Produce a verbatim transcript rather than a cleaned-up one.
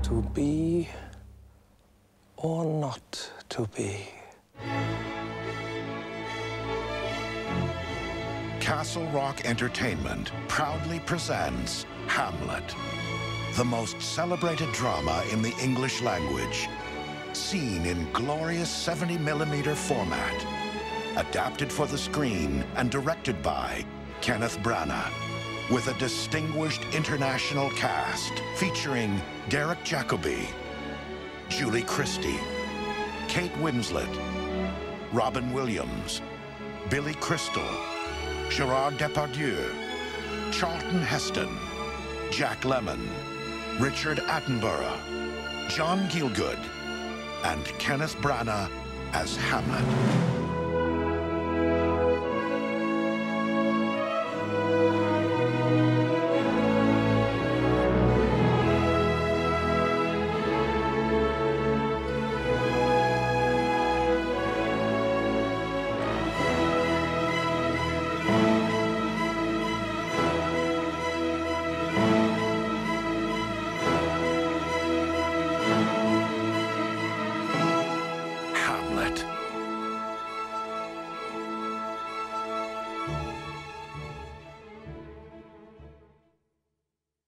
To be or not to be. Castle Rock Entertainment proudly presents Hamlet, the most celebrated drama in the English language, seen in glorious seventy millimeter format, adapted for the screen and directed by Kenneth Branagh, with a distinguished international cast featuring Derek Jacobi, Julie Christie, Kate Winslet, Robin Williams, Billy Crystal, Gérard Depardieu, Charlton Heston, Jack Lemmon, Richard Attenborough, John Gielgud, and Kenneth Branagh as Hamlet.